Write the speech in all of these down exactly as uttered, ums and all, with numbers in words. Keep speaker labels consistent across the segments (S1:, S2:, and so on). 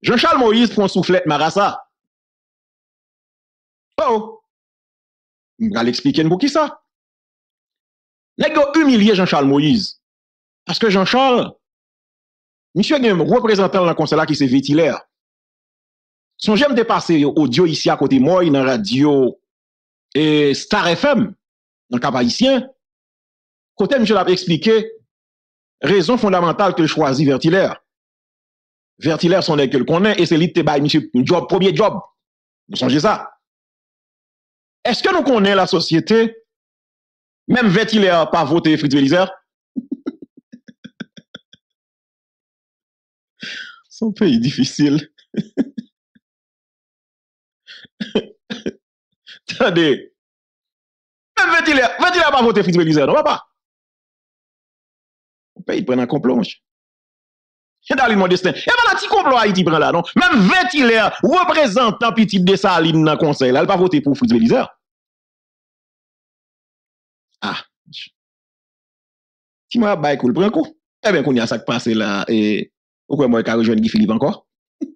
S1: Jean-Charles Moïse prend soufflette Marassa. Oh, je vais l'expliquer pour qui ça. Nèg yo humilié Jean-Charles Moïse. Parce que Jean-Charles, monsieur a un représentant dans le conseil là qui c'est Vétilaire. Son j'aime dépasser audio ici à côté moi, dans la radio et Star F M, dans le cap haïtien. Côté monsieur l'a expliqué raison fondamentale que choisit Vertilaire. Vertilaire son nèg que le connaît et c'est lui qui te bail monsieur job premier job. Vous songez ça? Est-ce que nous connaissons la société même Vertilaire pas voté Fritz Belizer? Son pays difficile. Attendez. Même Vertilaire, Vertilaire pas voté Fritz Belizer, non, papa? Le pays prend un complot. C'est dans le destin. Et voilà, petit complot Haïti prend là, non? Même Vertilaire, représentant petit Dessalines dans le conseil, là, elle pas voté pour Fritz Belizer. Ah. Si moi, bah, écoute, prends un coup. Eh bien, qu'on y a ça qui passe là, et pourquoi moi, je vais rejoindre Guy Philippe encore?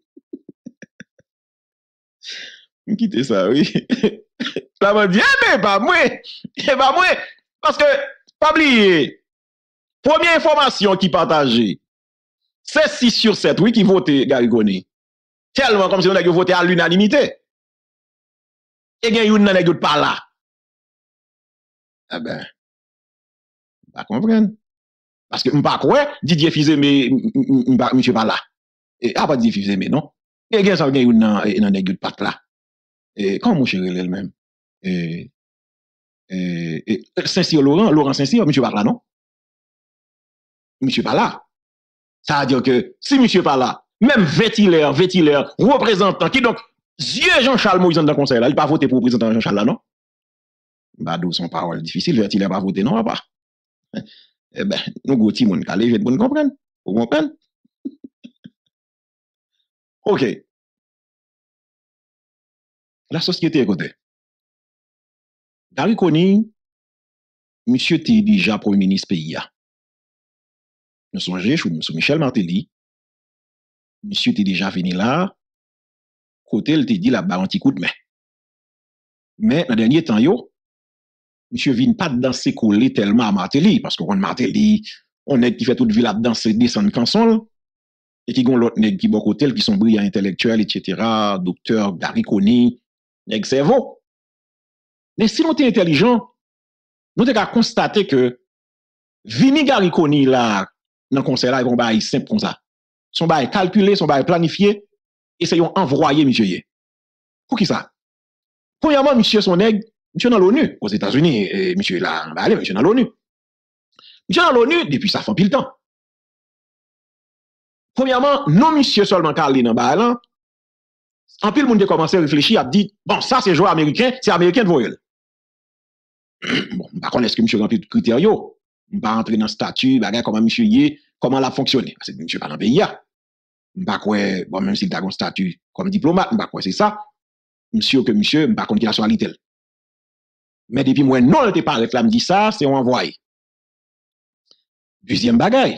S1: Quittez ça, oui. Là, m'a dit, eh ben, pas moi. Eh pas moi. Parce que, pas oublier, première information qui partagée, c'est six sur sept, oui, qui votait Garigoni. Tellement comme si on a voté à l'unanimité. Et il y a une n'anecdote pas là. Ah ben, pas comprendre. Parce que, m'pas quoi, Didier Fizé, mais, monsieur pas là. Et, ah, pas Didier Fizé, mais non. Et il y a ça, il y a une anecdote pas là. Et comment mon chéri elle-même? Et, et, et Saint-Cyr Laurent, Laurent Saint-Cyr, monsieur pas là, non? Monsieur pas là. Ça veut dire que si monsieur pas là, même Vétilaire, Vétilaire, représentant, qui donc, Dieu Jean-Charles Moïse dans le conseil là, il pas voté pour représentant Jean-Charles là, non? Bah, d'où son parole difficile, Vétilaire pas voté, non, pas. Eh ben, nous, goutti, moun calé, je vais vous comprendre. Vous comprenez? Ok. La société est côté. Gariconi, monsieur était déjà premier ministre pays. Nous songez, sous Michel Martelly, monsieur était déjà venu là, côté, il te dit la barre anti coup de main. Mais, dans le dernier temps, yo, monsieur vient pas danser coller tellement à Martelly, parce qu'on Martelly, on est qui fait toute ville à danser, descendre canson, et qui gon l'autre nèg qui bon côté, qui sont brillants intellectuels, et cetera, docteur Gariconi, nèg cerveau. Mais si nous sommes intelligents, nous devons constater que Vini Gariconi là, dans le conseil là, ils vont bailler simple comme ça. Son bail calculé, son bail planifié, et c'est yon envoyé, monsieur yé. Pour qui ça? Premièrement, monsieur son nègre, monsieur dans l'ONU, aux États-Unis, et monsieur là, bah allez, monsieur dans l'ONU. Monsieur dans l'ONU, depuis ça fait pile temps. Premièrement, non monsieur seulement calé dans bail là, en pile monde a commencé à réfléchir, a dit, bon, ça c'est joueur américain, c'est américain de voyelle. Bon, par contre, est-ce que monsieur remplit tout critère yo? On va rentrer dans le statut, bagay comment monsieur y comment l'a fonctionné. Parce que monsieur pas dans le pays. On pas quoi, bon, même s'il a un statut comme diplomate, on pas quoi, c'est ça. Monsieur que monsieur, on pas contre qu'il a soalité. Mais depuis moi, non, il te pas réflame dit ça, c'est on envoyé. Deuxième bagay.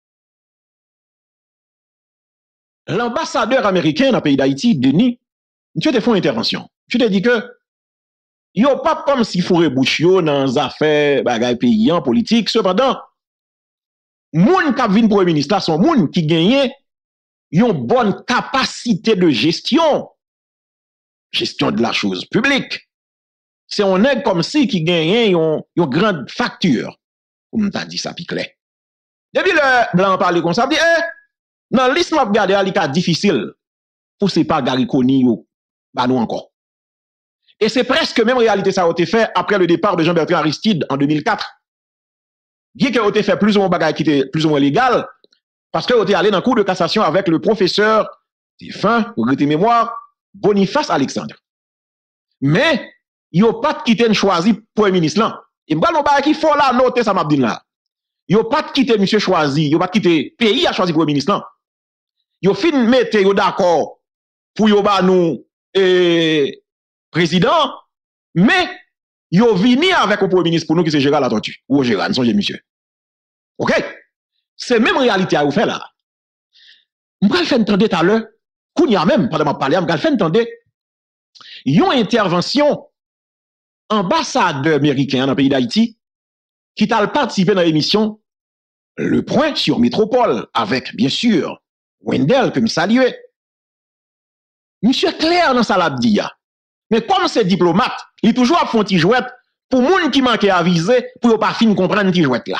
S1: L'ambassadeur américain dans le pays d'Haïti, Denis, monsieur te fait une intervention. Tu te dis que, yo pas comme si fourré bouche yo dans les affaires bagay paysan politique, cependant moun k'ap vinn premier ministre là son moun qui gagne une bonne capacité de gestion gestion de la chose publique. C'est on est comme si qui gagne une une grande facture comme t'a dit ça pi clair. Depuis le blanc parler comme ça dit eh dans liste m'a regarder ali ka difficile pour c'est pas Gariconi yo ba nous encore. Et c'est presque même réalité ça a été fait après le départ de Jean-Bertrand Aristide en deux mille quatre. Bien qu'il a été fait plus ou moins bagage qui était plus ou moins légal, parce qu'il a été allé dans le cours de cassation avec le professeur, défunt, regretter mémoire, Boniface Alexandre. Mais, il n'a pas quitté choisi premier ministre là. Et m'bal non bagage qui faut là noter ça m'a dit là. Il n'a pas quitté monsieur choisi, il n'a pas quitté pays à choisi premier ministre là. Il a fin mettre yo d'accord pour yo ba nous et président, mais yo vini avec un premier ministre pour nous qui c'est Gérald Latortue ou Gérald, songe monsieur. OK? C'est même réalité à vous faire là. On va le faire entendre tout à l'heure Qu'on y a même, pendant ma parler, je fait entendre, yon intervention ambassadeur américain dans le pays d'Haïti qui t'a participé dans l'émission Le Point sur Métropole avec, bien sûr, Wendell, que me saluer. Monsieur clair dans sa labdia. Mais comme c'est diplomate, il toujours a font petit jouet pour moun qui manque à viser pour pas fin comprendre petit jouet là.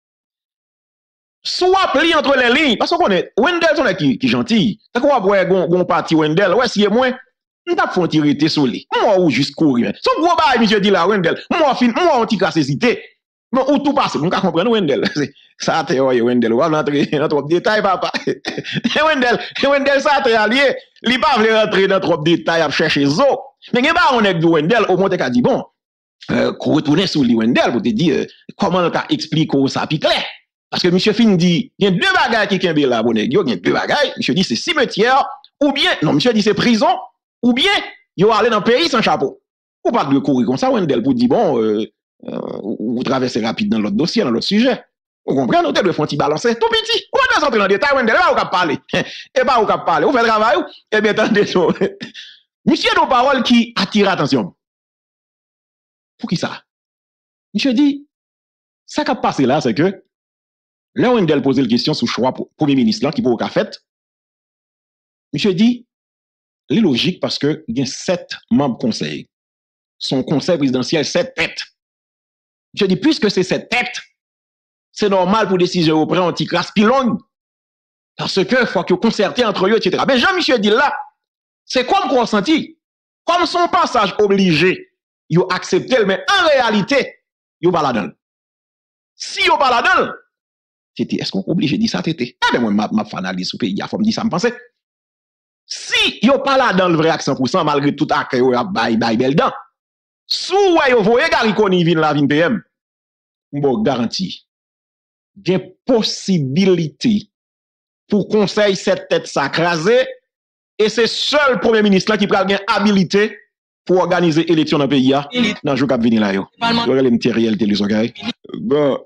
S1: Soit pli entre les lignes parce qu'on est Wendell son qui qui gentil. T'as quoi voir gon gon parti Wendell, ouais si moi on t'a font tirer sur lui. Moi ou juste courir. Son gros bail monsieur dit là Wendell, moi fin moi on t'y cassicité. Non, ou tout passe, on peut comprendre Wendell. Ça te ouais Wendell, on va rentrer dans trop de détails papa. Wendell, Wendell ça te allié, il pas veut rentrer dans trop de détails à chercher zo. Mais gen ba on est de Wendell au moins t'as dit bon, euh qu'on retourner sur lui Wendell pour te dire euh, comment on t'a expliqué ça puis clair. Parce que monsieur Fin dit, il y a deux bagages qui kembe là bon nèg, il y a deux bagages, monsieur dit c'est cimetière ou bien non, monsieur dit c'est prison ou bien yo aller dans pays sans chapeau. Ou pas de courir comme ça Wendell pour dire bon euh, euh, vous traversez rapide dans l'autre dossier, dans l'autre sujet. Vous comprenez, nous devons faire un petit balancer tout petit. Vous devez entrer dans le détail, Wendell, pas vous parler. Et pas vous parler. Vous faites le travail, et bien attendez. Monsieur nos paroles qui attire attention. Pour qui ça? Monsieur dit, ça qui a passé là, c'est que, là, Wendell pose la question sur le choix pour premier ministre là, qui pour au fait. Monsieur dit, c'est logique parce que il y a sept membres conseil. Son conseil présidentiel, sept têtes. Je dis, puisque c'est cette tête, c'est normal pour décision au près anti-classe pilon. Parce que faut que concerter entre eux, et cetera. Mais Jean-Michel dit là, c'est comme qu'on senti. Comme son passage obligé, il a accepté, mais en réalité, il pas là-dedans. Si il pas là-dedans, c'était, est-ce qu'on est obligé de dire ça, tété? Eh bien, moi, ma analyse sur le pays, il faut me dire ça, me penser. Si il pas là-dedans le vrai accent pour cent, malgré tout accueil, il y a bail, bail, bel dent. Sous ouais vous voyez Gariconi vient la vin P M. Bon garantie. Gen possibilité pour conseil cette tête s'acraser et c'est seul premier ministre là qui pral gen habilité pour organiser élection dans le pays là dans jour cap venir là yo. Yo les matériel télévision gay. Bon.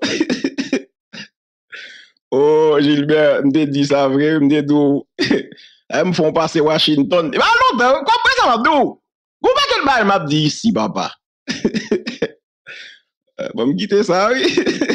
S1: Oh Gilbert, m'te dit ça vrai, m'te dou. Elles me font passer Washington. Bah non, comprends ça m'abdou. Vous pas quel bail m'a dit ici, papa. Bon, me quitter ça, oui.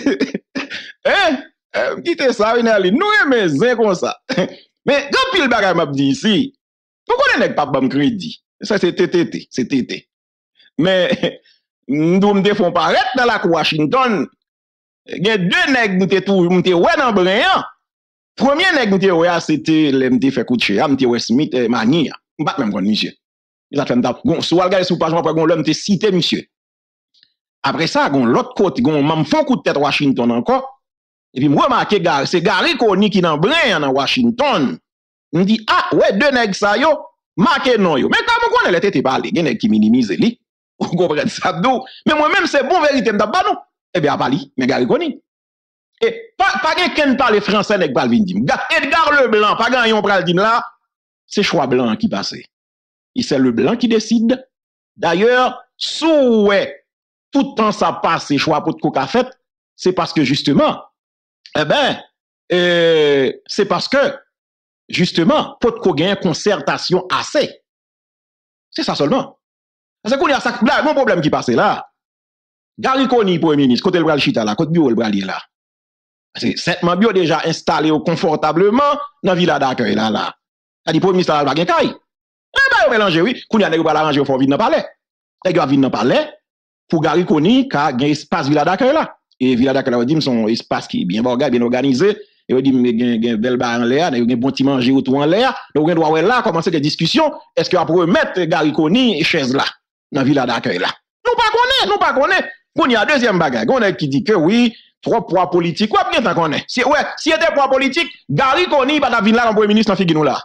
S1: Hein? Me quitter ça, oui, Nelly. Nous aimons zin comme ça. Mais, quand pile bagay m'a dit ici, vous connaissez pas de crédit. Ça, c'est T T T. C'est T T. Mais, nous me font paraître dans la Washington. Il y a deux nègres qui tout, m'te ouais dans brin. Premier nègre m'te ouais, c'était, m'te fait coucher, m'te ouais Smith, Mania. M'pas même kon monsieur. Il a fait m'ta, gon, soit regarder sous page, après gon l'homme te cité monsieur. Après ça, gon l'autre côté, gon m'm font coup de tête Washington encore. Et puis, moi, remarqué, c'est Gary Coney qui dans brin dans Washington. Me dit, ah, ouais, deux nègres ça yo, marqué non yo. Mais comme on connaît les têtes parler, gen nèg qui minimise li. Vous comprenez ça d'où? Mais moi-même, c'est bon vérité m'ta pas non. Eh bien, pas li, mais Gary Coney. Et pas, pas quelqu'un parle français nèg pral vinn dim. Edgar Leblanc, pas gagnon pral dim là, c'est choix blanc qui passe. Et c'est le blanc qui décide. D'ailleurs, sous ouais, tout le temps ça passe, c'est choix pour coca fait, c'est parce que justement, eh ben, euh, c'est parce que, justement, pour qu'on gagne concertation assez. C'est ça seulement. Parce qu'on y a ça, là, mon problème qui passe là. Gary Coney, premier ministre, côté le bral chita là, côté bio le bral là. C'est cette mabio déjà installé confortablement dans la villa d'accueil là là. A dit premier ministre là, il va gagner. Eh ben, mélanger, oui. Qu'on y a des pas l'arranger, il faut venir dans le palais. Et il va venir dans le palais pour Gary Coney, qui a un espace villa d'accueil là. Et villa d'accueil là, on dit, son espace qui est bien organisé, bien organisé. Et on dit, il y a un bel bar en l'air, il y a un bon petit manger autour en l'air. Donc, on doit là commencer des discussions. Est-ce qu'on peut mettre Gary Coney et chaise là, dans villa d'accueil là? Nous pas connaît, nous pas connaît. Qu'on y a deuxième bagage. On a qui dit que oui, trop poids politique. Quoi, bien tant qu'on est. Si, ouais, si était poids politique, Gary Coney, pas venir là, comme premier ministre, dans figure là.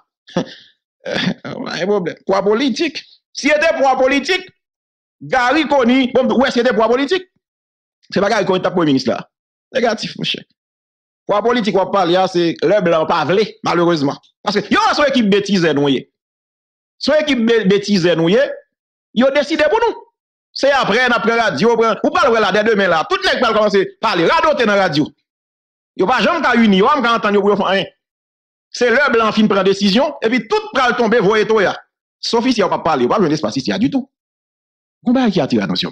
S1: Un problème. Poids politique. Si était poids politique, Gary Coney, bon, ouais, si était poids politique, c'est pas Gary Coney, t'as premier ministre là. Négatif, mon cher. Poids politique, on parle, c'est le blanc pavelé, malheureusement. Parce que, yo, son équipe bêtise, nous, son équipe bêtise, nous, yo décidé pour nous. C'est après, après radio, ou parle là, dès demain là, tout le monde va commencer à parler, radio, t'es dans radio. Yo pas jamais qu'à unir, yo pas entendre, yo, rien. c'est le blanc fin prend décision, et puis tout pral tomber, voyez tout ya. Sauf ici, on va pas parler, on va pas l'espace ici, du tout. Combien qui attire l'attention?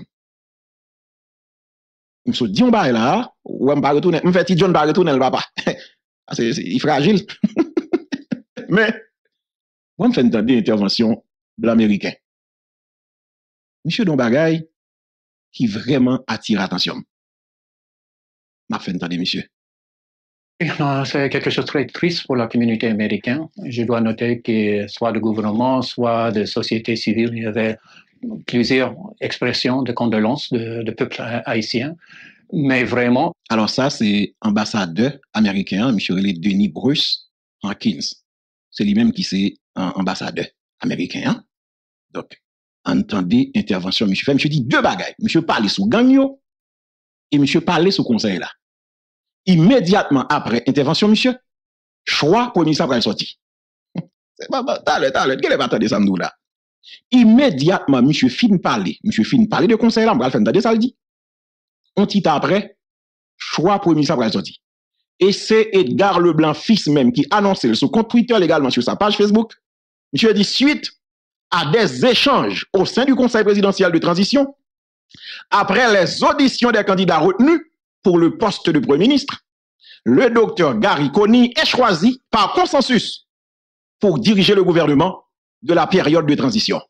S1: Je me dis, on va là, ou on va retourner, on fait John va retourner le papa. C'est il est fragile. Mais, on me fait entendre une intervention de l'américain. Monsieur Don Bagay, qui vraiment attire l'attention. M'a fait entendre, monsieur.
S2: C'est quelque chose de très triste pour la communauté américaine. Je dois noter que soit de gouvernement, soit de société civile, il y avait plusieurs expressions de condoléances de, de peuple haïtien. Mais vraiment.
S1: Alors ça, c'est ambassadeur américain, M. Denis Bruce Hawkins. C'est lui-même qui c'est ambassadeur américain. Donc, entendez intervention, M. fait, M. dit deux bagailles. M. parle sous gang et M. parle sous conseil là. Immédiatement après intervention, monsieur, choix pour ministre après sorti. C'est pas, t'as t'as quel est pas de ça nous là? Immédiatement, monsieur fin parler, monsieur fin parler de conseil là, on va faire entendre ça le dit. Un petit temps après, choix pour ministre après sorti. Et c'est Edgar Leblanc fils même qui annonçait sur compte Twitter légalement sur sa page Facebook. Monsieur dit suite à des échanges au sein du conseil présidentiel de transition, après les auditions des candidats retenus pour le poste de Premier ministre, le docteur Gary Coney est choisi par consensus pour diriger le gouvernement de la période de transition.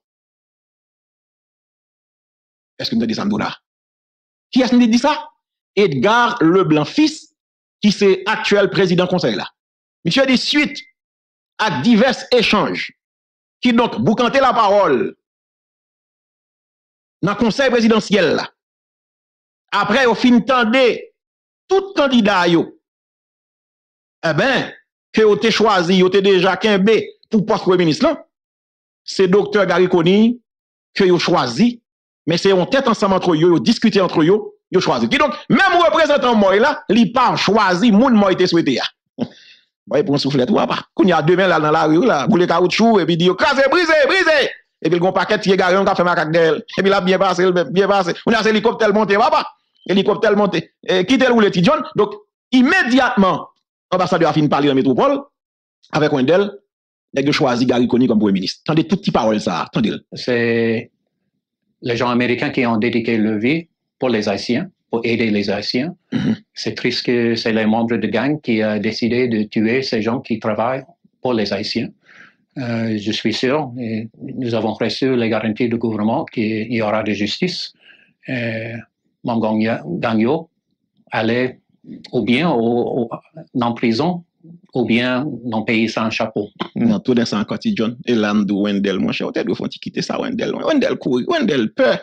S1: Est-ce que nous avons dit ça, là? Qui est-ce qui dit ça? Edgar Leblanc fils, qui c'est actuel président conseil là. Monsieur dit suite à divers échanges, qui donc, vous cantez la parole dans le conseil présidentiel là. Après, au fin tendez, tout candidat yo, eh ben, que vous avez choisi, vous avez déjà qu'un B pour poste premier ministre là, c'est docteur Gary Coney que vous choisi, mais c'est en tête ensemble entre eux, vous discutez entre eux, vous choisi. Qui donc, même représentant moi là, il pas choisi, moun moi été souhaité ya. Voyez pour un soufflet ou pas. Quand il y a deux mains là dans la rue là, boule caoutchouc et puis dit crasé, brisé, brisé. Et puis le gon paquet qui est garé, on a fait ma cac d'elle. Et puis là bien passé, bien passé. On a hélicoptère monté, papa. Hélicoptère monté. Et quitte le petit John. Donc immédiatement, l'ambassadeur a fini de parler dans la métropole avec Wendell, il a choisi Gary Coney comme premier ministre. Attendez toutes les paroles ça, attendez.
S2: C'est les gens américains qui ont dédié leur vie pour les Haïtiens, pour aider les Haïtiens. Mm-hmm. C'est triste que c'est les membres de gang qui ont décidé de tuer ces gens qui travaillent pour les Haïtiens. Euh, je suis sûr, et nous avons reçu les garanties du gouvernement qu'il y aura de justice. Mme Gagnon allait ou bien au, au, dans prison, ou bien dans le pays sans chapeau.
S1: Dans tout dans ça, John, et là, nous, Wendell, mon cher, peut-être faut quitter ça, Wendell. Wendell court, Wendell peur.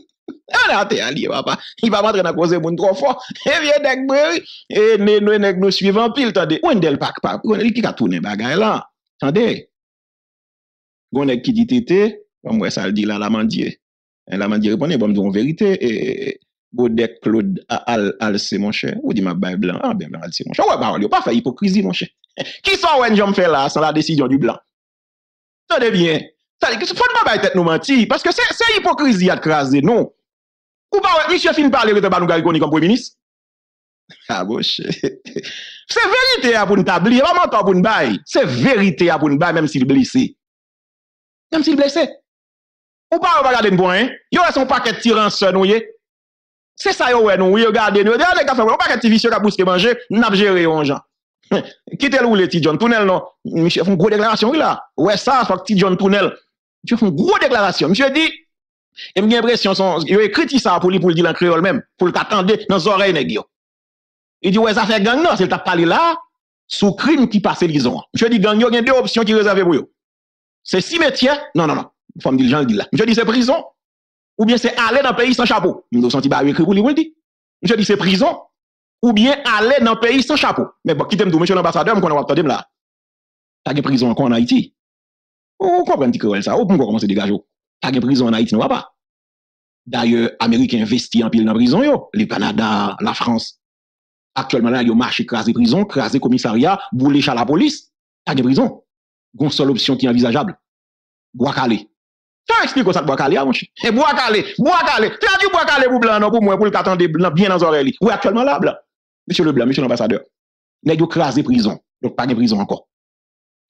S1: Il va rentrer dans la cause de trop fort. Et bien, et nous, nous suivons pile, attendez. Wendell pas, pas, Wendell qui a tourné bagay là. Attendez. Gonnek qui dit tété, moi ça le dit là, la mandier. La mandier répondait, bon, en vérité, et Godek Claude Al Al c'est mon cher. Ou dit ma baille blanc, ah ben blanc c'est mon cher. Ouais, bah, on pas fait hypocrisie, mon cher. Qui sont ouais, j'en fais là, sans la décision du blanc? Attendez bien. Ça dit, faut pas bailler tête nous mentir, parce que c'est hypocrisie à craser, non? Ou pas, monsieur fin parler de nous Gary Coney comme premier ministre? Ah, bon, c'est vérité à pour nous tablir, pas mentor pour nous bailler. C'est vérité à pour nous bailler, même s'il est blessé. Même s'il est blessé. Ou pas, on va regarder une point, il y a son paquet de tirants sur nous, c'est ça, ouais, nous, regardez, nous, regardez, on paquet de vicieux qui a bousqué manger, nous avons géré, on, gens. Quittez le ou les petits John Tournel, non? Monsieur, fait une grosse déclaration, là. Ouais, ça, faut que petit John Tournel. Monsieur, fait une grosse déclaration. Monsieur dit, et j'ai l'impression, il a écrit ça pour lui, pour le dire en créole même, pour le t'attendre dans les oreilles, nègre. Il dit, ouais, ça fait gang, non, c'est le t'a parlé là, sous crime qui passe l'ison. Monsieur dit, gang, il y a deux options qui réservent pour eux. C'est cimetière, non, non, non. Faut me dire, le gens dit là. Monsieur dit, c'est prison, ou bien c'est aller dans le pays sans chapeau. Nous avons senti, bah, écrit pour lui, il dit. Monsieur dit, c'est prison, ou bien aller dans le pays sans chapeau. Mais bon, quittez-moi, monsieur l'ambassadeur, qu'on a entendu là. T'as une prison encore en Haïti. On comprend un petit peu ça. Ou pourquoi commencer à dégager? T'as une prison en Haïti, non, pas. D'ailleurs, Américains investissent en pile dans la prison, yo. Le Canada, la France. Actuellement, là, ils marchent craser prison, craser commissariat, bouler chez la police. T'as une prison. Une seule option qui est envisageable. Bois calé. Ça explique ça, bois calé, mon cher. Et bois calé, bois calé. Tu as dit bois calé pour blanc, non, pour moi, pour le t'attendre blanc, bien dans les oreilles. Oui, actuellement là, blanc. Monsieur le blanc, monsieur l'ambassadeur. N'est-ce pas craser prison. Donc, pas de prison encore.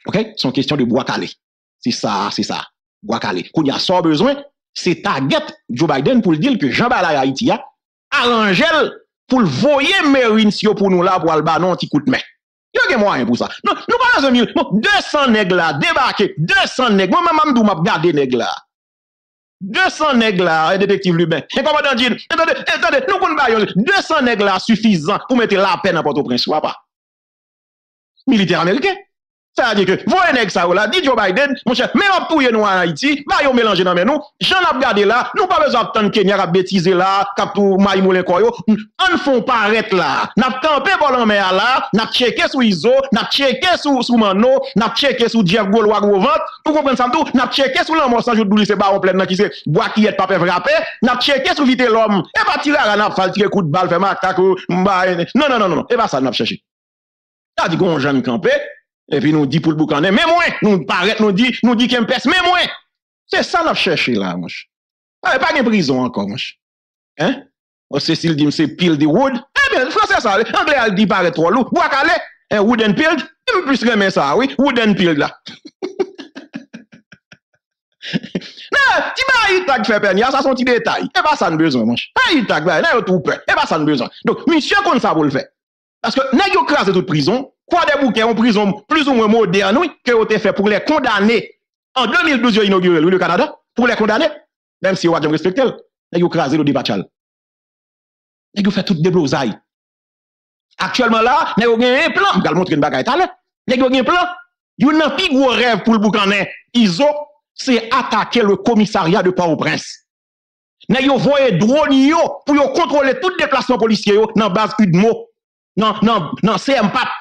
S1: OK? C'est une question de bois calé. C'est ça, c'est ça. Bois calé. Qu'on y a sans besoin, c'est target Joe Biden pour le dire que Jean Balay Haïti a arrangé pour le voyer Merincio pour nous là pour le banon petit coup de main. Il y a moyen pour ça. Non, nous pas dans bon, deux cents nègres là débarquer, deux cents nègres. Moi même m'dou m'a regarder nègres là. deux cents nègres là, détective Lubin. Et commandant Jean, attendez, attendez, nous connaissons pas deux cents nègres là suffisant pour mettre la peine à Port-au-Prince, ou pas? Militaire américain. Ça veut dire que, voyez nèg ça là, dit Joe Biden, mon cher, même pour nous en Haïti, va yon mélanger dans nous, j'en ai regardé là, nous pas besoin de Kenya a bêtiser là, cap tout Maïmoulin Koyo, on font paraître là, n'a campé pour l'en mer là, n'a checké sous Iso, n'a checké sous sous Mano, n'a checké sous Jeff Gaulois Grovant, pour comprendre ça tout, n'a checké sous l'homme sans jour d'ouli c'est baron plein qui c'est bois qui est pas peut frapper, n'a checké sous vite l'homme, et pas tirer à la n'a pas tirer coup de balle fait macaque, non non non non, et pas ça n'a cherché. Ça dit qu'on jeune campé. Et puis nous dit pour le boucaner, mais moins, nous paraît, nous dit, nous dit qu'il y a un peste, mais moins. C'est ça qu'on cherché là, mouche. Ah, pas de prison encore, mouche. Hein? O Cécile dit, c'est pile de wood. Eh bien, le français ça, l'anglais a dit paraît trop lourd. Bois calé, un wood and peeled. Il me plus remettre ça, oui, wood and peeled là. Non, tu vas y tag fait peine, ça sont petits détails. Et pas ça de besoin, mouche. Pas y tag, là, tout peur. Et pas ça de besoin. Donc, monsieur, qu'on ça pour le faire. Parce que, n'a yo crasé toute prison, quoi des bouquets en prison plus ou moins moderne, oui, que ont été fait pour les condamner. En deux mille douze, ils ont inauguré le Canada, pour les condamner, même si vous avez respecté, n'a yo crasé le débachal. N'a yo fait tout déblosaille. Actuellement là, n'a yo gagné un plan, je vais vous montrer une bagaille talent. N'a yo gagné un plan, yo nan pi gros rêve pour le boucaner, Iso, c'est attaquer le commissariat de Port-au-Prince. N'a yo voyé drone yo pour yo contrôler tout déplacement policier yo dans base U D M O. Non, non, non, c'est un pape.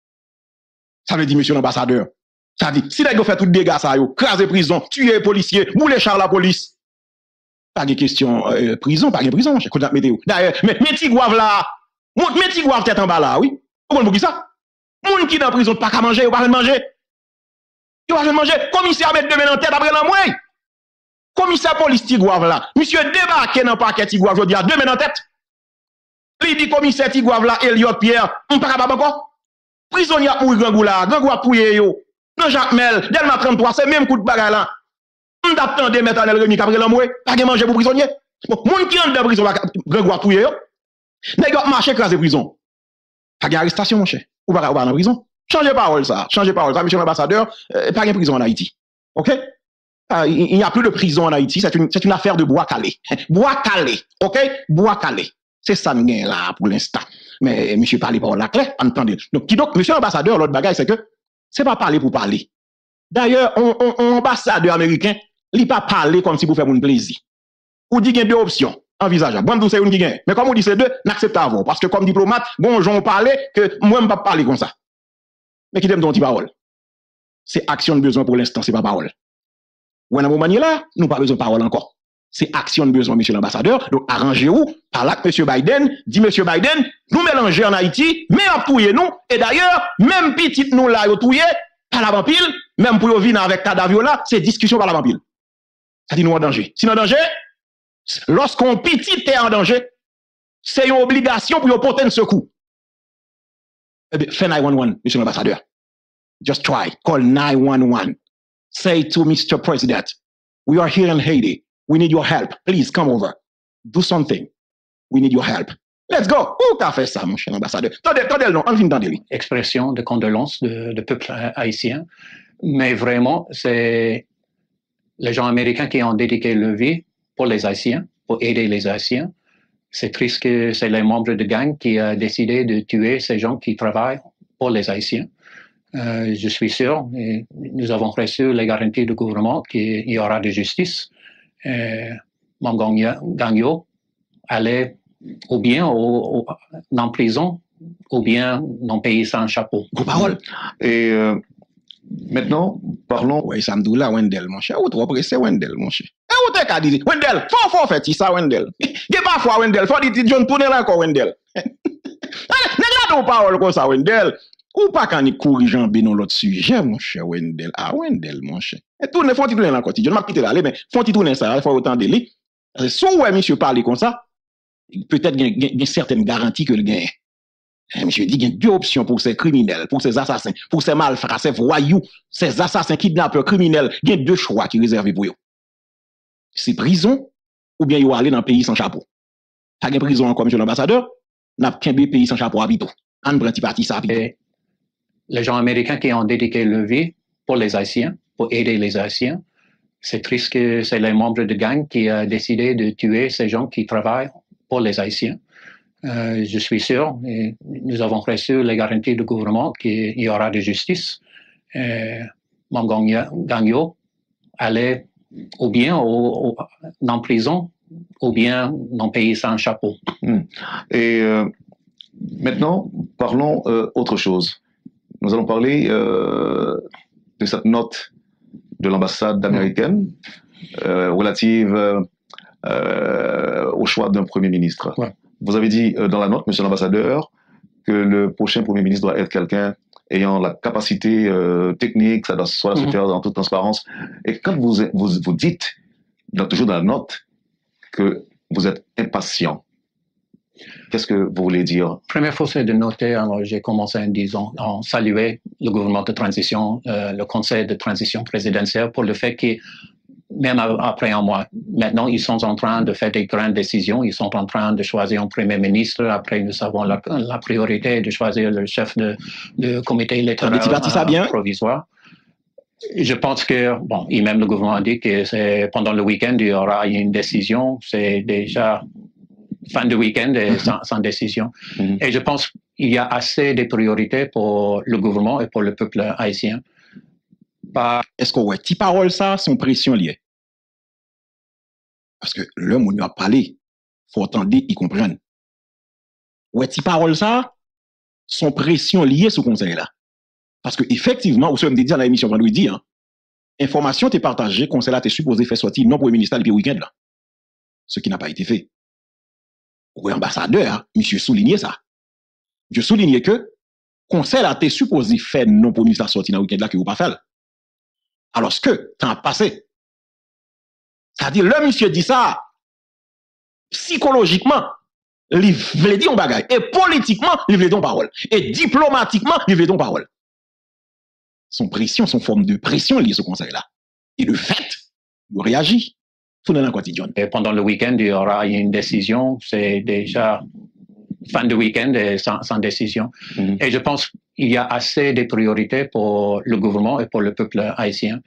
S1: Ça veut dire, monsieur l'ambassadeur. Ça dit, si vous fait tout dégâts, ça yo, craser prison, tuer les policiers, bouler char la police. Pas de question, euh, prison, pas de prison, je connais la météo. D'ailleurs, mais, mais Tigouave là, mais Tigouave tête en bas là, oui. Pourquoi vous dites ça? Moun qui dans prison, pas qu'à manger, ou pas à manger. Ou pas à manger. Commissaire met deux mains en tête après l'envoi. Commissaire police Tigouave là. Monsieur débarqué dans le paquet Tigouave, je dis à deux mains en tête. Il dit commissaire Tigouave là, Eliot Pierre, on pas capable encore. Prisonnier a mouru Grangou là, Grangou a pouillé yo. Non Jacques Mel, Delma trente-trois, c'est même coup de bagarre là. On t'attend de mettre en el Rémi après l'amoué, pas de manger pour prisonnier. Bon, moun qui entre dans prison, Grangou a pouillé yo. Nèg a marché écraser prison. Pas de arrestation mon cher. Ou pas dans prison. Changez parole ça, changez parole ça, monsieur l'ambassadeur, euh, pas de prison en Haïti. OK? Ah, il n'y a plus de prison en Haïti, c'est une, c'est une affaire de bois calé. Bois calé, OK? Bois calé. C'est ça nous gagne là pour l'instant. Mais monsieur parle par la clé, entendez. Donc qui donc monsieur l'ambassadeur l'autre bagaille c'est que c'est pas parler pour parler. D'ailleurs, on, on, on ambassadeur américain, il pas parler comme si vous faire un plaisir. Ou dit qu'il y a deux options envisageables. Bon, c'est une qui gagne. Mais comme on dit c'est deux, n'accepte pas avant parce que comme diplomate, bon j'en parler que moi je pas parler comme ça. Mais qui t'aime ton petit parole. C'est action de besoin pour l'instant, c'est pas parole. Ou dans moment là, nous pas besoin de parole encore. C'est action de besoin, monsieur l'ambassadeur. Donc, arrangez-vous par là que monsieur Biden dit, monsieur Biden, nous mélanger en Haïti, mais en touyer nous. Et d'ailleurs, même petit nous là, yo touyer, par la vampile, même pour venir avec cadavre là, c'est discussion par la vampile. Ça dit nous en danger. Si nous en danger, lorsqu'on petit est en danger, c'est une obligation pour nous porter un secours. Eh bien, fais nine one one, monsieur l'ambassadeur. Just try. Call nine one one. Say to Mister President, we are here in Haiti. We need your help. Please come over. Do something. We need your help. Let's go. Où t'as fait ça, mon cher ambassadeur? Tendez, tendez le nom. On vient d'entendre.
S2: Expression de condoléances de, de peuple haïtien. Mais vraiment, c'est les gens américains qui ont dédié leur vie pour les Haïtiens, pour aider les Haïtiens. C'est triste que c'est les membres de gang qui ont décidé de tuer ces gens qui travaillent pour les Haïtiens. Euh, je suis sûr, et nous avons reçu les garanties du gouvernement qu'il y aura de justice. Euh, mon gagnon allait ou bien au, au, dans prison ou bien dans le pays sans chapeau.
S1: Gros parole.
S3: Et euh, maintenant, parlons.
S1: Oui, ça me dit là, Wendell, mon cher. Ou trop pressé, Wendell, mon cher. Et où t'es qu'à dire, Wendell, faut, faut faire ça, Wendell. Il y a parfois, Wendell, faut dire, John, tourne là encore, Wendell. N'est-ce pas parole comme ça, Wendell? Ou pas quand il court jambé dans l'autre sujet, mon cher Wendell. Ah, Wendell, mon cher. Et tourne, faut-il tourner là, je ne m'a quitté là, mais faut-il tourner ça, il faut autant de lui. Si ouais, monsieur parle comme ça, peut-être qu'il y a une certaine garantie que le gagne. Eh, monsieur dit qu'il y a deux options pour ces criminels, pour ces assassins, pour ces malfrats, ces voyous, ces assassins, kidnappeurs, criminels. Il y a deux choix qui sont réservés pour eux. C'est prison ou bien ils vont aller dans le pays sans chapeau. Pas de prison encore, monsieur l'ambassadeur, n'a qu'un pays sans chapeau habito. En petit parti, ça habito.
S2: Les gens américains qui ont dédié leur vie pour les Haïtiens, pour aider les Haïtiens, c'est triste que c'est les membres de gang qui ont décidé de tuer ces gens qui travaillent pour les Haïtiens. Euh, je suis sûr, et nous avons reçu les garanties du gouvernement qu'il y aura de justice. Mme Gagnon allait ou bien au, au, dans prison, ou bien dans le pays sans chapeau.
S3: Mmh. Et euh, maintenant, parlons euh, autre chose. Nous allons parler euh, de cette note de l'ambassade américaine euh, relative euh, au choix d'un Premier ministre.
S2: Ouais.
S3: Vous avez dit euh, dans la note, monsieur l'ambassadeur, que le prochain Premier ministre doit être quelqu'un ayant la capacité euh, technique, ça doit soit se faire dans toute transparence. Et quand vous, vous, vous dites, dans, toujours dans la note, que vous êtes impatient, qu'est-ce que vous voulez dire?
S2: Première fois, c'est de noter, alors j'ai commencé en disant, en saluer le gouvernement de transition, euh, le conseil de transition présidentielle pour le fait que même après un mois, maintenant, ils sont en train de faire des grandes décisions. Ils sont en train de choisir un premier ministre. Après, nous avons la, la priorité de choisir le chef de, de comité électoral euh, provisoire. Je pense que, bon, et même le gouvernement a dit que c'est pendant le week-end, il y aura une décision. C'est déjà fin de week-end et sans, sans décision. Mm-hmm. Et je pense qu'il y a assez de priorités pour le gouvernement et pour le peuple haïtien.
S1: Par... Est-ce que ouais, tes paroles ça sont pression liées? Parce que l'homme où nous a parlé, faut entendre, y comprendre. Ouais, tes paroles ça sont pression liées ce conseil là. Parce que effectivement, vous savez me dire dans l'émission vendredi, hein, information t'est partagée, conseil là t'es supposé faire sortir non premier ministre depuis le week-end là. Ce qui n'a pas été fait. Ouais, ambassadeur, hein, monsieur souligné ça. Je souligne que conseil là t'es supposé faire non premier ministre sortir dans le week-end là que vous pas fait. Alors que, temps passé, c'est-à-dire, le monsieur dit ça, psychologiquement, il veut dire un bagage, et politiquement, il veut dire une parole, et diplomatiquement, il veut dire une parole. Son pression, son forme de pression liée à ce conseil-là. Et de fait, il réagit. Tout dans la quotidien.
S2: Et pendant le week-end, il y aura une décision, c'est déjà fin de week-end et sans, sans décision. Mm-hmm. Et je pense qu'il y a assez de priorités pour le gouvernement et pour le peuple haïtien.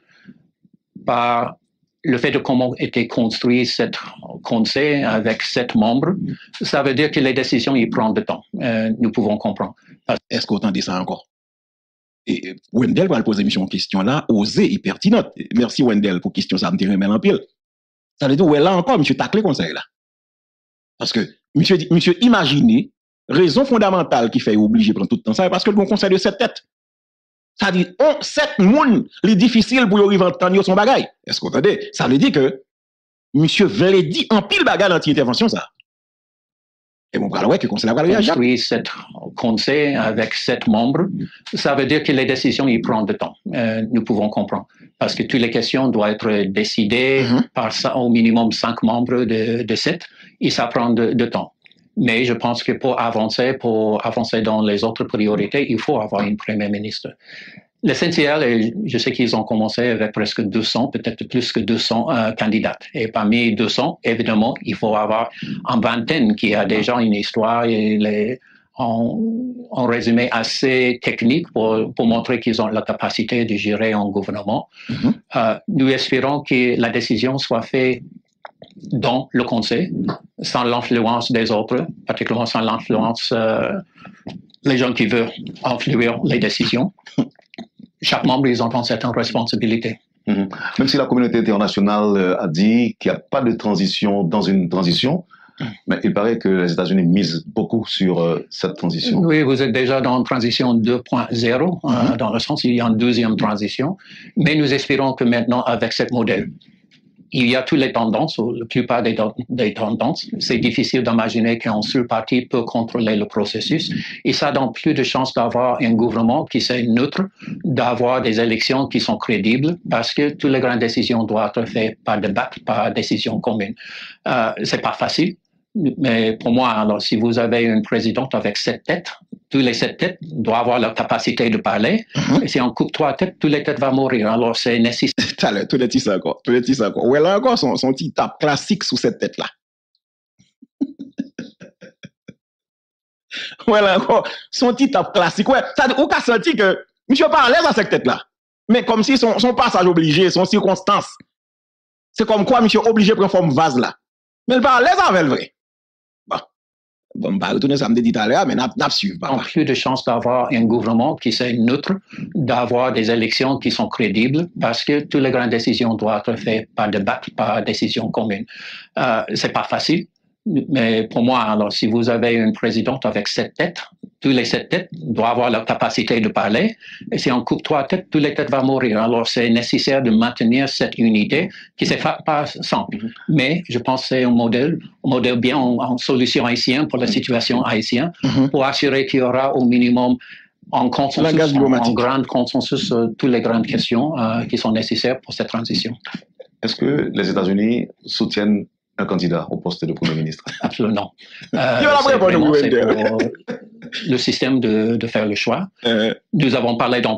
S2: Par le fait de comment était construit ce conseil avec sept membres, ça veut dire que les décisions, ils prennent du temps. Euh, nous pouvons comprendre.
S1: Est-ce qu'on entend ça encore? Et Wendell va poser une question là, osée et pertinente. Merci Wendell pour question, ça me tire en pile. Ça veut dire, ouais, là encore, monsieur tacle le conseil là. Parce que, monsieur, monsieur, imaginez, raison fondamentale qui fait obliger de prendre tout le temps ça, parce que le bon conseil de sept têtes. Ça dit, on, sept moun, les difficiles pour y arriver à entendre son bagay. Est-ce que vous entendez? Ça veut dire que, monsieur voulait dire en pile bagay dans l'intervention, ça. Et bon, alors, ouais, que le conseil va réagir.
S2: Oui, sept conseils avec sept membres, ça veut dire que les décisions, ils prennent du temps. Euh, nous pouvons comprendre. Parce que toutes les questions doivent être décidées mm-hmm. par ça, au minimum cinq membres de, de sept, et ça prend de, de temps. Mais je pense que pour avancer, pour avancer dans les autres priorités, il faut avoir un premier ministre. L'essentiel, et je sais qu'ils ont commencé avec presque deux cents, peut-être plus que deux cents euh, candidats. Et parmi deux cents, évidemment, il faut avoir une vingtaine qui a déjà une histoire et les, en, en résumé assez technique pour, pour montrer qu'ils ont la capacité de gérer un gouvernement. Mm-hmm. Euh, nous espérons que la décision soit faite dans le conseil, sans l'influence des autres, particulièrement sans l'influence euh, les gens qui veulent influer les décisions. Chaque membre, ils ont certaines responsabilités.
S3: Mmh. Même si la communauté internationale euh, a dit qu'il n'y a pas de transition dans une transition, mmh. mais il paraît que les États-Unis misent beaucoup sur euh, cette transition.
S2: Oui, vous êtes déjà dans une transition deux point zéro, mmh. euh, dans le sens où il y a une deuxième transition, mais nous espérons que maintenant, avec ce modèle, il y a toutes les tendances, ou la plupart des, des tendances. C'est difficile d'imaginer qu'un seul parti peut contrôler le processus. Et ça donne plus de chances d'avoir un gouvernement qui est neutre, d'avoir des élections qui sont crédibles, parce que toutes les grandes décisions doivent être faites par débat, par décision commune. Euh, c'est pas facile. Mais pour moi, alors, si vous avez une présidente avec sept têtes, tous les sept têtes doivent avoir la capacité de parler. Mm-hmm. Et si on coupe trois têtes, tous les têtes vont mourir. Alors, c'est nécessaire.
S1: Tous les petits encore. Tous les petits encore. Ouais, là encore, son, son petit tape classique sous cette tête-là. Ouais, là encore, son petit tape classique. Ouais, ça, on a senti que monsieur pas à l'aise à cette tête-là. Mais comme si son, son passage obligé, son circonstance, c'est comme quoi monsieur obligé de prendre forme vase là. Mais il pas à l'aise avec le vrai. Bon. Bon, pas retourner ça me dit tout à l'heure, mais n'a pas suivre.
S2: On a plus de chances d'avoir un gouvernement qui soit neutre, d'avoir des élections qui sont crédibles, parce que toutes les grandes décisions doivent être faites par débat, par décision commune. Euh, c'est pas facile. Mais pour moi, alors, si vous avez une présidente avec sept têtes, tous les sept têtes doivent avoir la capacité de parler. Et si on coupe trois têtes, tous les têtes vont mourir. Alors, c'est nécessaire de maintenir cette unité qui n'est pas simple. Mais je pense que c'est un modèle, un modèle bien en, en solution haïtienne pour la situation haïtienne, mm-hmm. pour assurer qu'il y aura au minimum en consensus, en, en grand consensus sur toutes les grandes questions euh, qui sont nécessaires pour cette transition.
S3: Est-ce que les États-Unis soutiennent un candidat au poste de Premier ministre?
S2: Absolument. Euh, c'est vraiment, c'est pour le système de, de faire le choix. Euh. Nous avons parlé d'un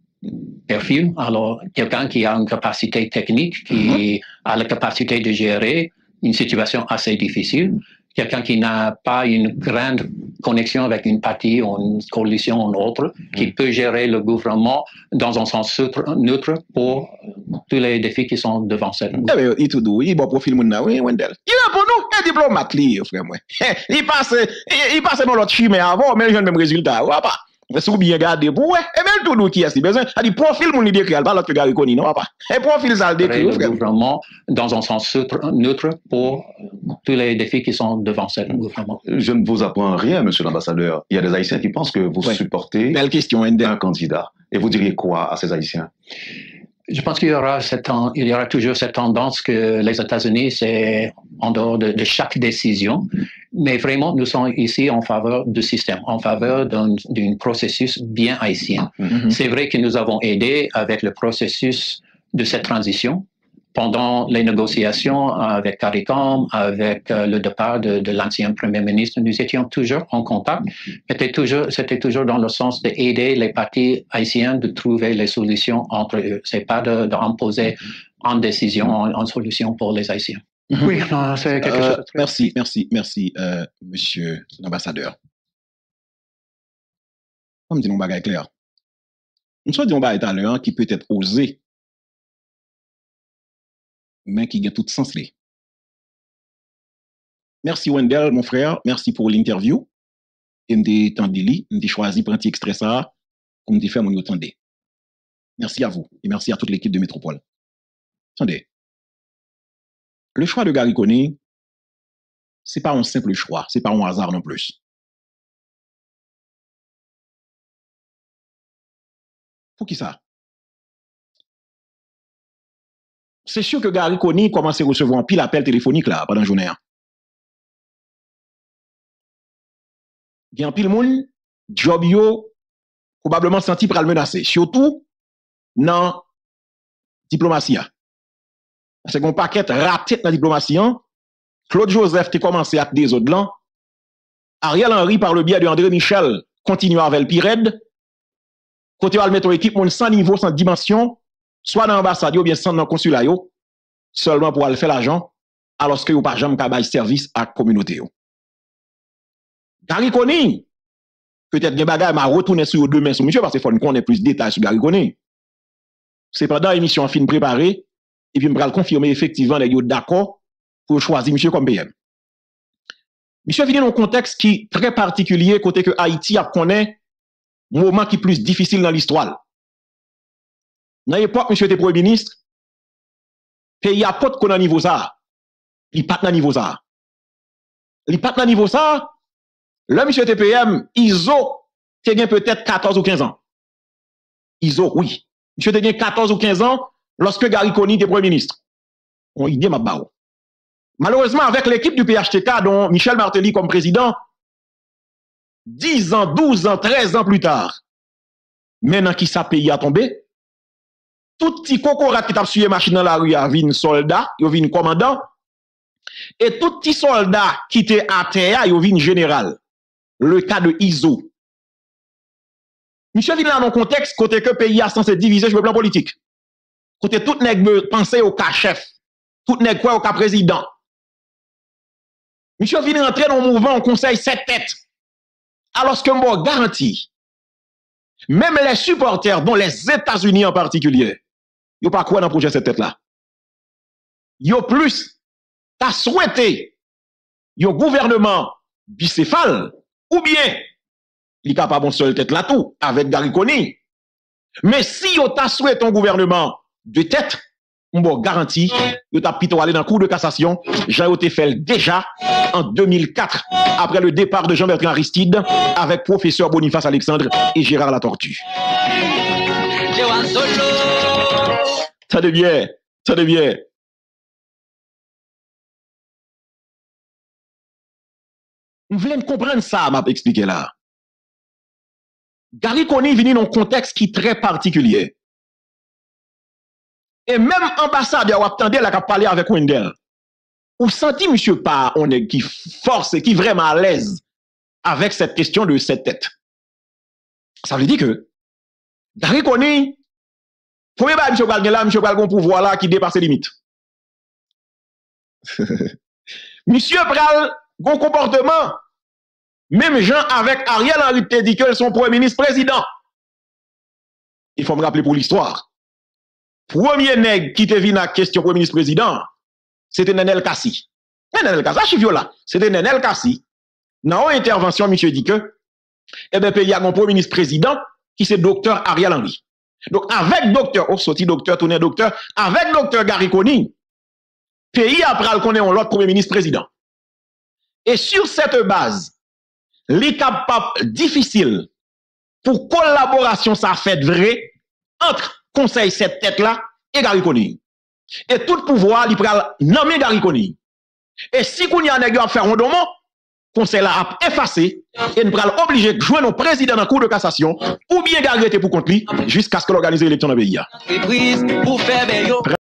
S2: profil, alors quelqu'un qui a une capacité technique, qui mm-hmm. a la capacité de gérer une situation assez difficile, quelqu'un qui n'a pas une grande connexion avec une partie ou une coalition ou une autre, qui mm. peut gérer le gouvernement dans un sens neutre pour tous les défis qui sont devant cette.
S1: Eh bien, il tout doux, il bon profil moun oui, Wendell. Il est pour nous, un diplomate li, frère moi. Il passe, il passe dans l'autre chemin avant, mais il a le même résultat, ou pas. Si vous bien regardez pour ouais, et même tout nous qui est besoin, a dit profil mon idée créal, pas l'autre gars reconnu, non pas. Et profil ça le décrit,
S2: le gouvernement dans un sens neutre pour tous les défis qui sont devant ce gouvernement.
S3: Je ne vous apprends rien, monsieur l'ambassadeur. Il y a des Haïtiens qui pensent que vous ouais. supportez
S1: Belle question,
S3: un candidat. Et vous diriez quoi à ces Haïtiens?
S2: Je pense qu'il y aura cette, il y aura toujours cette tendance que les États-Unis, c'est en dehors de, de chaque décision. Mais vraiment, nous sommes ici en faveur du système, en faveur d'un, d'un processus bien haïtien. Mm-hmm. C'est vrai que nous avons aidé avec le processus de cette transition. Pendant les négociations avec CARICOM, avec euh, le départ de, de l'ancien Premier ministre, nous étions toujours en contact. C'était toujours, c'était toujours dans le sens d'aider les partis haïtiens de trouver les solutions entre eux. C'est pas de, d'imposer une décision, une, une solution pour les Haïtiens.
S1: Mm-hmm. Oui, non, c'est quelque euh, chose. De merci, merci, merci, euh, monsieur l'ambassadeur. On me dit un bagage clair. Une chose dit un bagage tout à l'heure qui peut être osé, mais qui a tout sens. Merci Wendell, mon frère. Merci pour l'interview. Et m'te tendeli, m'te choisi pour un petit extrait ça, pour m'te faire mon entendre. Merci à vous et merci à toute l'équipe de Métropole. Attendez. Le choix de Gary Coney, c'est pas un simple choix, c'est pas un hasard non plus. Pour qui ça? C'est sûr que Gary Coney commence à recevoir un pile appel téléphonique là pendant la journée. Il y a un pile monde, job yo, probablement senti pour le menacer, surtout dans diplomatie. C'est qu'on paquet raté dans la diplomatie. Claude Joseph a commencé à des autres là. Ariel Henry, par le biais de André Michel, continue avec le Pired. Côté va mettre l'équipe sans niveau, sans dimension, soit dans l'ambassade ou bien sans dans le consulat, seulement pour aller faire l'argent, alors que vous pas jamais capable de service à la communauté. Gary Coney, peut-être que bagay m'a retourné sur demain sur monsieur parce qu'il faut qu'on ait plus de détails sur Gary Coney. C'est pendant l'émission fin préparée, et puis je vais confirmer effectivement les gens d'accord pour choisir monsieur comme P M. Monsieur vient dans un contexte qui est très particulier, côté que Haïti a connaît un moment qui est plus difficile dans l'histoire. Dans l'époque, monsieur était Premier ministre, pays a pas de niveau ça. Il pas de niveau ça. Il pas de niveau ça. Là, monsieur T P M, I S O, te gen peut-être quatorze ou quinze ans. I S O, oui. Monsieur te gen quatorze ou quinze ans lorsque Gary Coney était Premier ministre. On y dit ma bao. Malheureusement, avec l'équipe du P H T K, dont Michel Martelly comme président, dix ans, douze ans, treize ans plus tard, maintenant qui sa pays a tombé, tout petit cocorat qui t'a suivi machine dans la rue a vu un soldat, il a vu un commandant, et tout petit soldat qui était à terre, il a vu un général. Le cas de I S O, Monsieur vient dans un contexte côté que le pays a censé diviser sur le plan politique. Côté tout nèg penser au cas chef, tout nèg quoi au cas président. Monsieur vient rentrer dans un mouvement au conseil sept têtes. Alors que moi garantis, même les supporters, dont les États-Unis en particulier, ils pas quoi dans le projet sept têtes là. Ils plus t'as souhaité un gouvernement bicéphale ou bien il est capable de seule tête là tout avec Gary Coney. Mais si on t'a souhaité un gouvernement de tête, on va garantir que t'as plutôt aller dans le cours de cassation. J'ai été fait déjà en deux mille quatre après le départ de Jean-Bertrand Aristide avec professeur Boniface Alexandre et Gérard Latortue. Ça devient, ça devient. Vous voulez comprendre ça, m'a expliqué là. Gary Coney venu dans un contexte qui est très particulier. Et même ambassadeur, ou attendez la parler avec Wendell. Vous sentez, monsieur, pas, on est qui force et qui vraiment à l'aise avec cette question de cette tête. Ça veut dire que Gary Coney, premier bail, monsieur Balgan là, monsieur Balgon pouvoir là qui dépasse les limites. Monsieur Pral, bon comportement, même gens avec Ariel Henry te dit que son premier ministre président. Il faut me rappeler pour l'histoire. Premier nègre qui te vient à la question premier ministre président, c'était Nenel Kassi. Nenel Kassi, je suis là. C'était Nenel Kassi. Dans une intervention, monsieur dit que, eh bien, il y a un premier ministre président qui c'est docteur Ariel Henry. Donc, avec docteur, oh, sorti docteur, tourné docteur, avec docteur Gary Coney, pays après le connaît l'autre premier ministre président. Et sur cette base, les capables difficiles pour collaboration, ça fait vrai entre conseil cette tête là et Gary Coney. Et tout pouvoir, il pral nommer Gary Coney. Et si qu'on y a un nègre à faire un dommage, conseil là a effacé et nous pral obligé de jouer nos présidents dans la cour de cassation ou bien garder pour contre lui jusqu'à ce que l'organiser l'élection dans le pays.